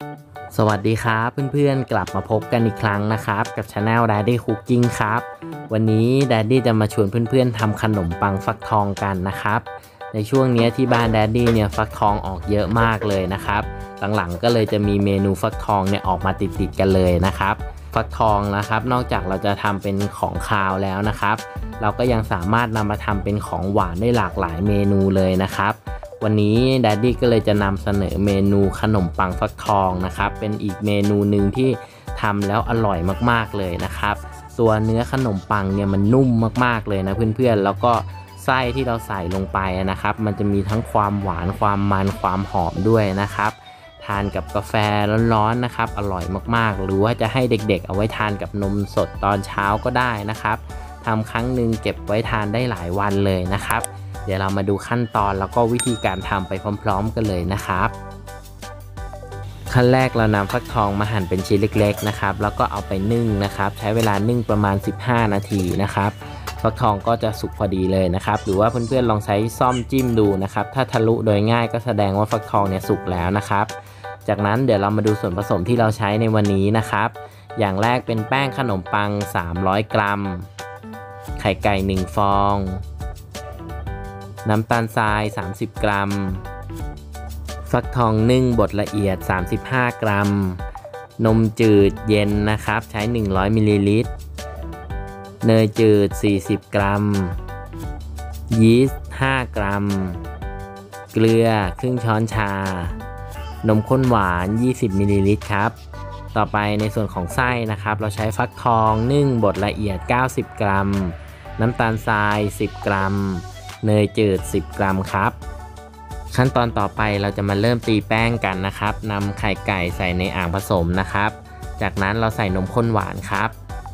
สวัสดีครับเพื่อนๆกลับมาพบกันอีกครั้งนะครับกับ Channel Daddy Cooking ครับวันนี้ Daddy จะมาชวนเพื่อนๆทำขนมปังฟักทองกันนะครับในช่วงนี้ที่บ้าน Daddy เนี่ยฟักทองออกเยอะมากเลยนะครับหลังๆก็เลยจะมีเมนูฟักทองเนี่ยออกมาติดๆกันเลยนะครับฟักทองนะครับนอกจากเราจะทำเป็นของคาวแล้วนะครับเราก็ยังสามารถนำมาทำเป็นของหวานได้หลากหลายเมนูเลยนะครับวันนี้ Daddy ก็เลยจะนำเสนอเมนูขนมปังฟักทองนะครับเป็นอีกเมนูหนึ่งที่ทำแล้วอร่อยมากๆเลยนะครับตัวเนื้อขนมปังเนี่ยมันนุ่มมากๆเลยนะเพื่อนๆแล้วก็ไส้ที่เราใส่ลงไปนะครับมันจะมีทั้งความหวานความมันความหอมด้วยนะครับทานกับกาแฟร้อนๆนะครับอร่อยมากๆหรือว่าจะให้เด็กๆเอาไว้ทานกับนมสดตอนเช้าก็ได้นะครับทำครั้งหนึ่งเก็บไว้ทานได้หลายวันเลยนะครับเดี๋ยวเรามาดูขั้นตอนแล้วก็วิธีการทำไปพร้อมๆกันเลยนะครับขั้นแรกเรานำฟักทองมาหั่นเป็นชิ้นเล็กๆนะครับแล้วก็เอาไปนึ่งนะครับใช้เวลานึ่งประมาณ15นาทีนะครับฟักทองก็จะสุกพอดีเลยนะครับหรือว่าเพื่อนๆลองใช้ซ่อมจิ้มดูนะครับถ้าทะลุโดยง่ายก็แสดงว่าฟักทองเนี่ยสุกแล้วนะครับจากนั้นเดี๋ยวเรามาดูส่วนผสมที่เราใช้ในวันนี้นะครับอย่างแรกเป็นแป้งขนมปัง300 กรัมไข่ไก่1ฟองน้ำตาลทราย30 กรัมฟักทองนึ่งบดละเอียด35 กรัมนมจืดเย็นนะครับใช้100มิลลิลิตรเนยจืด40 กรัมยีสต์5 กรัมเกลือครึ่งช้อนชานมข้นหวาน20มิลลิลิตรครับต่อไปในส่วนของไส้นะครับเราใช้ฟักทองนึ่งบดละเอียด90 กรัมน้ำตาลทราย10 กรัมเนยจืด10 กรัมครับขั้นตอนต่อไปเราจะมาเริ่มตีแป้งกันนะครับนำไข่ไก่ใส่ในอ่างผสมนะครับจากนั้นเราใส่นมข้นหวานครับ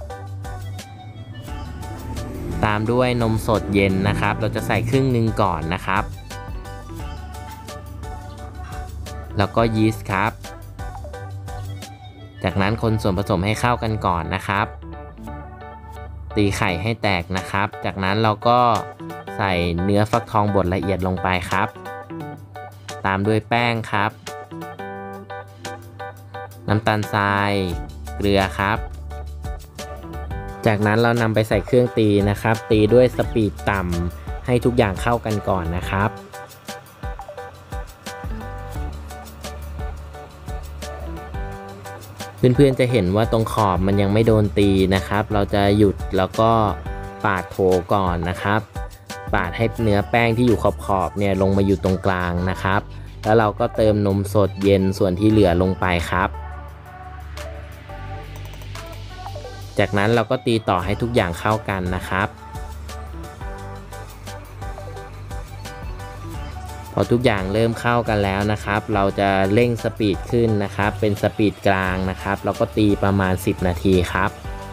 ตามด้วยนมสดเย็นนะครับเราจะใส่ครึ่งหนึ่งก่อนนะครับแล้วก็ยีสต์ครับจากนั้นคนส่วนผสมให้เข้ากันก่อนนะครับตีไข่ให้แตกนะครับจากนั้นเราก็ใส่เนื้อฟักทองบดละเอียดลงไปครับตามด้วยแป้งครับน้ำตาลทรายเกลือครับจากนั้นเรานำไปใส่เครื่องตีนะครับตีด้วยสปีดต่ำให้ทุกอย่างเข้ากันก่อนนะครับเพื่อนๆจะเห็นว่าตรงขอบมันยังไม่โดนตีนะครับเราจะหยุดแล้วก็ปาดโถก่อนนะครับปาดให้เนื้อแป้งที่อยู่ขอบๆเนี่ยลงมาอยู่ตรงกลางนะครับแล้วเราก็เติมนมสดเย็นส่วนที่เหลือลงไปครับจากนั้นเราก็ตีต่อให้ทุกอย่างเข้ากันนะครับพอทุกอย่างเริ่มเข้ากันแล้วนะครับเราจะเร่งสปีดขึ้นนะครับเป็นสปีดกลางนะครับแล้วก็ตีประมาณ10นาทีครับ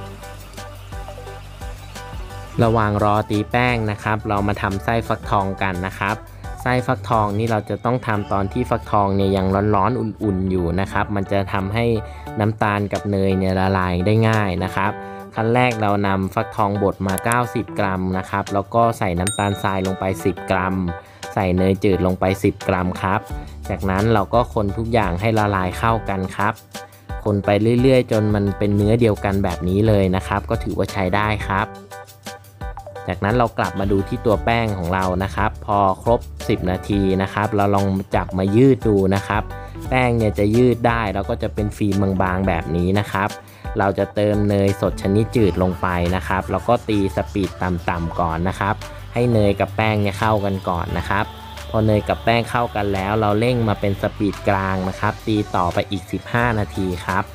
ระหว่างรอตีแป้งนะครับเรามาทำไส้ฟักทองกันนะครับไส้ฟักทองนี่เราจะต้องทำตอนที่ฟักทองเนี่ยยังร้อนๆอุ่นๆอยู่นะครับมันจะทำให้น้ำตาลกับเนยเนี่ยละลายได้ง่ายนะครับขั้นแรกเรานำฟักทองบดมา90 กรัมนะครับแล้วก็ใส่น้ำตาลทรายลงไป10 กรัมใส่เนยจืดลงไป10 กรัมครับจากนั้นเราก็คนทุกอย่างให้ละลายเข้ากันครับคนไปเรื่อยๆจนมันเป็นเนื้อเดียวกันแบบนี้เลยนะครับก็ถือว่าใช้ได้ครับจากนั้นเรากลับมาดูที่ตัวแป้งของเรานะครับพอครบ10นาทีนะครับเราลองจับมายืดดูนะครับแป้งเนี่ยจะยืดได้แล้วก็จะเป็นฟิล์มบางๆแบบนี้นะครับเราจะเติมเนยสดชนิดจืดลงไปนะครับแล้วก็ตีสปีดต่ำๆก่อนนะครับให้เนยกับแป้งเนี่ยเข้ากันก่อนนะครับพอเนยกับแป้งเข้ากันแล้วเราเร่งมาเป็นสปีดกลางนะครับตีต่อไปอีก15นาทีครับ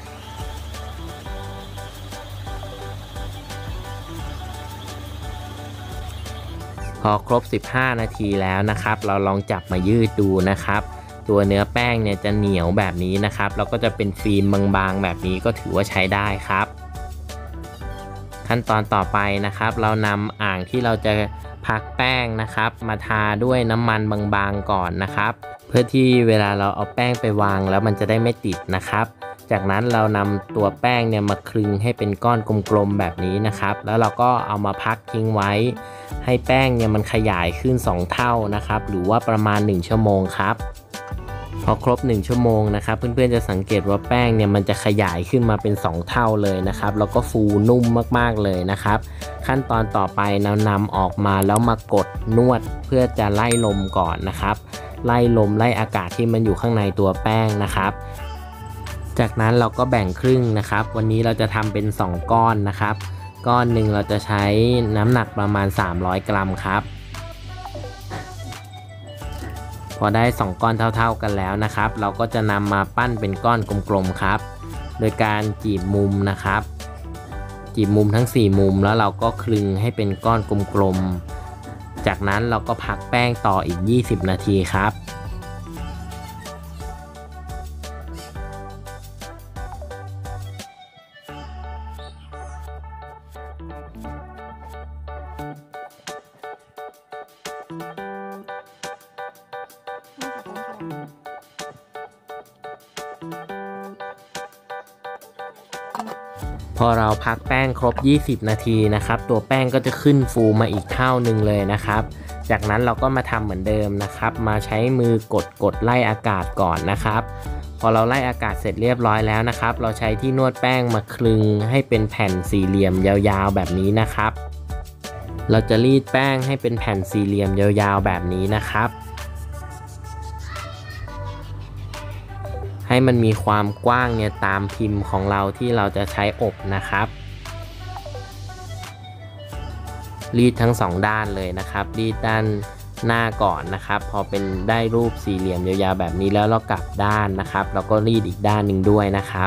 พอครบ15นาทีแล้วนะครับเราลองจับมายืดดูนะครับตัวเนื้อแป้งเนี่ยจะเหนียวแบบนี้นะครับแล้วก็จะเป็นฟิล์มบางๆแบบนี้ก็ถือว่าใช้ได้ครับขั้นตอนต่อไปนะครับเรานำอ่างที่เราจะพักแป้งนะครับมาทาด้วยน้ำมันบางๆก่อนนะครับเพื่อที่เวลาเราเอาแป้งไปวางแล้วมันจะได้ไม่ติดนะครับจากนั้นเรานำตัวแป้งเนี่ยมาคลึงให้เป็นก้อนกลมๆแบบนี้นะครับแล้วเราก็เอามาพักทิ้งไว้ให้แป้งเนี่ยมันขยายขึ้น2 เท่านะครับหรือว่าประมาณ1 ชั่วโมงครับพอครบ1ชั่วโมงนะครับเพื่อนๆจะสังเกตว่าแป้งเนี่ยมันจะขยายขึ้นมาเป็น2เท่าเลยนะครับแล้วก็ฟูนุ่มมากๆเลยนะครับขั้นตอนต่อไปเรานำออกมาแล้วมากดนวดเพื่อจะไล่ลมก่อนนะครับไล่ลมไล่อากาศที่มันอยู่ข้างในตัวแป้งนะครับจากนั้นเราก็แบ่งครึ่งนะครับวันนี้เราจะทำเป็น2ก้อนนะครับก้อนหนึ่งเราจะใช้น้ำหนักประมาณ300 กรัมครับพอได้2ก้อนเท่าๆกันแล้วนะครับเราก็จะนำมาปั้นเป็นก้อนกลมๆครับโดยการจีบมุมนะครับจีบมุมทั้ง4มุมแล้วเราก็คลึงให้เป็นก้อนกลมๆจากนั้นเราก็พักแป้งต่ออีก20 นาทีครับพอเราพักแป้งครบ20 นาทีนะครับตัวแป้งก็จะขึ้นฟูมาอีกเท่านึงเลยนะครับจากนั้นเราก็มาทำเหมือนเดิมนะครับมาใช้มือกดไล่อากาศก่อนนะครับพอเราไล่อากาศเสร็จเรียบร้อยแล้วนะครับเราใช้ที่นวดแป้งมาคลึงให้เป็นแผ่นสี่เหลี่ยมยาวๆแบบนี้นะครับเราจะรีดแป้งให้เป็นแผ่นสี่เหลี่ยมยาวๆแบบนี้นะครับให้มันมีความกว้างเนี่ยตามพิมพ์ของเราที่เราจะใช้อบนะครับรีดทั้ง2ด้านเลยนะครับรีดด้านหน้าก่อนนะครับพอเป็นได้รูปสี่เหลี่ยมยาวๆแบบนี้แล้วเรากลับด้านนะครับแล้วก็รีดอีกด้านหนึ่งด้วยนะครับ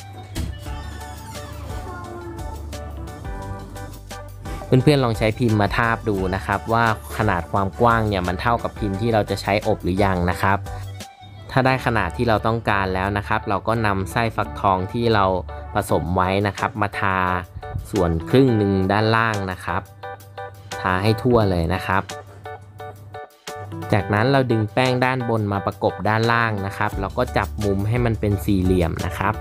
เพื่อนๆลองใช้พิมพ์มาทาบดูนะครับว่าขนาดความกว้างเนี่ยมันเท่ากับพิมพ์ที่เราจะใช้อบหรือยังนะครับถ้าได้ขนาดที่เราต้องการแล้วนะครับเราก็นำไส้ฟักทองที่เราผสมไว้นะครับมาทาส่วนครึ่งหนึ่งด้านล่างนะครับทาให้ทั่วเลยนะครับจากนั้นเราดึงแป้งด้านบนมาประกบด้านล่างนะครับแล้วก็จับมุมให้มันเป็นสี่เหลี่ยมนะครับ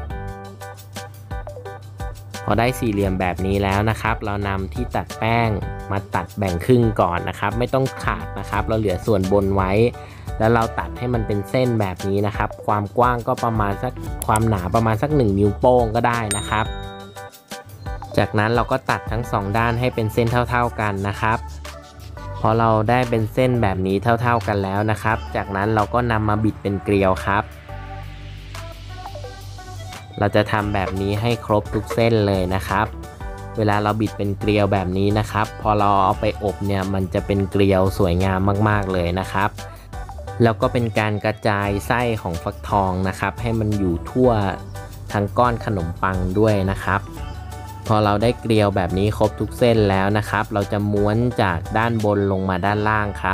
พอได้สี่เหลี่ยมแบบนี้แล้วนะครับเรานำที่ตัดแป้งมาตัดแบ่งครึ่งก่อนนะครับไม่ต้องขาดนะครับเราเหลือส่วนบนไว้แล้วเราตัดให้มันเป็นเส้นแบบนี้นะครับความกว้างก็ประมาณสักความหนาประมาณสัก1 นิ้วโป้งก็ได้นะครับจากนั้นเราก็ตัดทั้ง2ด้านให้เป็นเส้นเท่าๆกันนะครับพอเราได้เป็นเส้นแบบนี้เท่าๆกันแล้วนะครับจากนั้นเราก็นำมาบิดเป็นเกลียวครับเราจะทำแบบนี้ให้ครบทุกเส้นเลยนะครับเวลาเราบิดเป็นเกลียวแบบนี้นะครับพอเราเอาไปอบเนี่ยมันจะเป็นเกลียวสวยงามมากๆเลยนะครับแล้วก็เป็นการกระจายไส้ของฟักทองนะครับให้มันอยู่ทั่วทั้งก้อนขนมปังด้วยนะครับพอเราได้เกลียวแบบนี้ครบทุกเส้นแล้วนะครับเราจะม้วนจากด้านบนลงมาด้านล่างครับ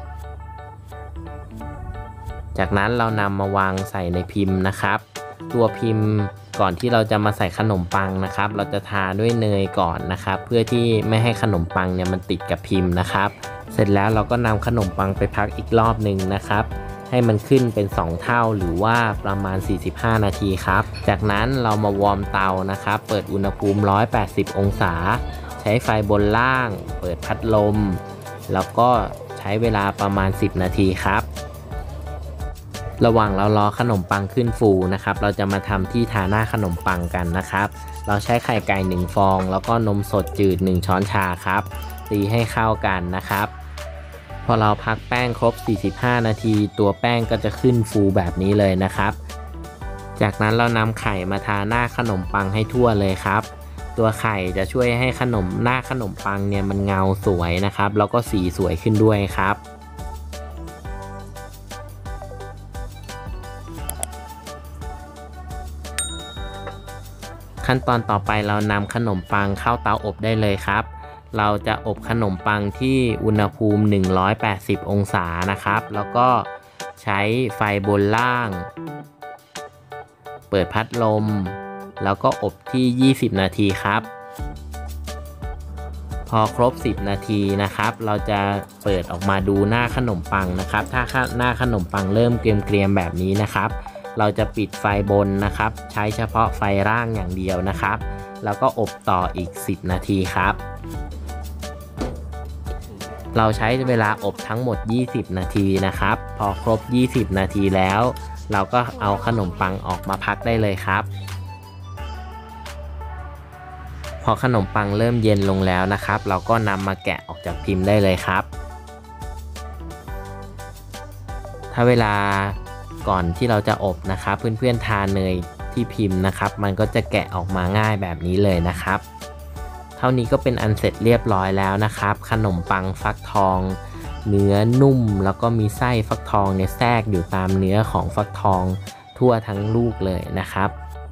จากนั้นเรานำมาวางใส่ในพิมพ์นะครับตัวพิมพ์ก่อนที่เราจะมาใส่ขนมปังนะครับเราจะทาด้วยเนยก่อนนะครับเพื่อที่ไม่ให้ขนมปังเนี่ยมันติดกับพิมพ์นะครับเสร็จแล้วเราก็นำขนมปังไปพักอีกรอบหนึ่งนะครับให้มันขึ้นเป็น2เท่าหรือว่าประมาณ45 นาทีครับจากนั้นเรามาวอร์มเตานะครับเปิดอุณหภูมิ180 องศาใช้ไฟบนล่างเปิดพัดลมแล้วก็ใช้เวลาประมาณ10 นาทีครับระหว่างเรารอขนมปังขึ้นฟูนะครับเราจะมาทำที่ทาหน้าขนมปังกันนะครับเราใช้ไข่ไก่1ฟองแล้วก็นมสดจืด1ช้อนชาครับตีให้เข้ากันนะครับพอเราพักแป้งครบ45 นาทีตัวแป้งก็จะขึ้นฟูแบบนี้เลยนะครับจากนั้นเรานำไข่มาทาหน้าขนมปังให้ทั่วเลยครับตัวไข่จะช่วยให้หน้าขนมปังเนี่ยมันเงาสวยนะครับแล้วก็สีสวยขึ้นด้วยครับขั้นตอนต่อไปเรานำขนมปังเข้าเตาอบได้เลยครับเราจะอบขนมปังที่อุณหภูมิ180 องศานะครับแล้วก็ใช้ไฟบนล่างเปิดพัดลมแล้วก็อบที่20 นาทีครับพอครบ10 นาทีนะครับเราจะเปิดออกมาดูหน้าขนมปังนะครับถ้าหน้าขนมปังเริ่มเกรียมๆแบบนี้นะครับเราจะปิดไฟบนนะครับใช้เฉพาะไฟล่างอย่างเดียวนะครับแล้วก็อบต่ออีก10 นาทีครับเราใช้เวลาอบทั้งหมด20 นาทีนะครับพอครบ20 นาทีแล้วเราก็เอาขนมปังออกมาพักได้เลยครับพอขนมปังเริ่มเย็นลงแล้วนะครับเราก็นำมาแกะออกจากพิมพ์ได้เลยครับถ้าเวลาก่อนที่เราจะอบนะครับเพื่อนๆทาเนยที่พิมพ์นะครับมันก็จะแกะออกมาง่ายแบบนี้เลยนะครับเท่านี้ก็เป็นอันเสร็จเรียบร้อยแล้วนะครับขนมปังฟักทองเนื้อนุ่มแล้วก็มีไส้ฟักทองเนี่ยแทรกอยู่ตามเนื้อของฟักทองทั่วทั้งลูกเลยนะครับ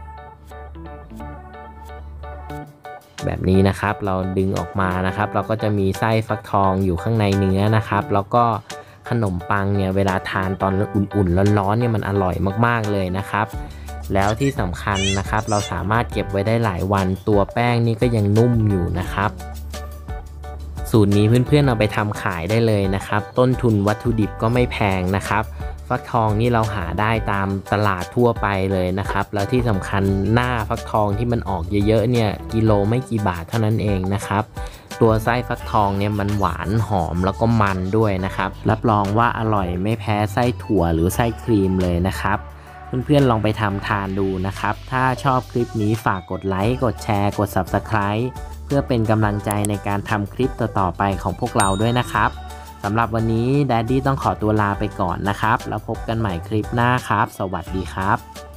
แบบนี้นะครับเราดึงออกมานะครับเราก็จะมีไส้ฟักทองอยู่ข้างในเนื้อนะครับแล้วก็ขนมปังเนี่ยเวลาทานตอนอุ่นๆร้อนๆเนี่ยมันอร่อยมากๆเลยนะครับแล้วที่สำคัญนะครับเราสามารถเก็บไว้ได้หลายวันตัวแป้งนี่ก็ยังนุ่มอยู่นะครับสูตรนี้เพื่อนๆเอาไปทำขายได้เลยนะครับต้นทุนวัตถุดิบก็ไม่แพงนะครับฟักทองนี่เราหาได้ตามตลาดทั่วไปเลยนะครับแล้วที่สำคัญหน้าฟักทองที่มันออกเยอะๆเนี่ยกิโลไม่กี่บาทเท่านั้นเองนะครับตัวไส้ฟักทองเนี่ยมันหวานหอมแล้วก็มันด้วยนะครับรับรองว่าอร่อยไม่แพ้ไส้ถั่วหรือไส้ครีมเลยนะครับเพื่อนๆลองไปทำทานดูนะครับถ้าชอบคลิปนี้ฝากกดไลค์กดแชร์กด Subscribe เพื่อเป็นกำลังใจในการทำคลิปต่อๆไปของพวกเราด้วยนะครับสำหรับวันนี้ Daddy ต้องขอตัวลาไปก่อนนะครับแล้วพบกันใหม่คลิปหน้าครับสวัสดีครับ